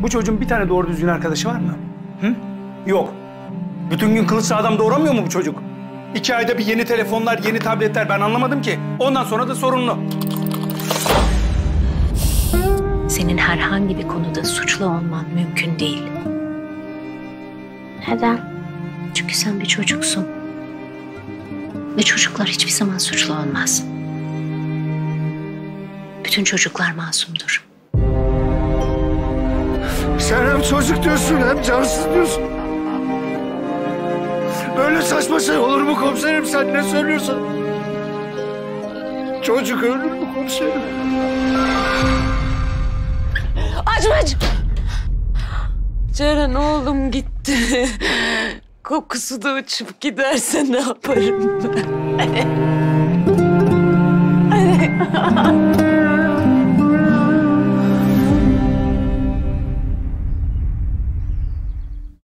Bu çocuğun bir tane doğru düzgün arkadaşı var mı? Hı? Yok. Bütün gün kılıçlı adam doğramıyor mu bu çocuk? 2 ayda bir yeni telefonlar, yeni tabletler, ben anlamadım ki. Ondan sonra da sorunlu. Senin herhangi bir konuda suçlu olman mümkün değil. Neden? Çünkü sen bir çocuksun. Ve çocuklar hiçbir zaman suçlu olmaz. Bütün çocuklar masumdur. Sen hem çocuk diyorsun hem cansız diyorsun. Böyle saçma şey olur mu komiserim? Sen ne söylüyorsun? Çocuk ölür mü komiserim? Açma! Ceren oğlum gitti. Kokusu da uçup giderse ne yaparım ben?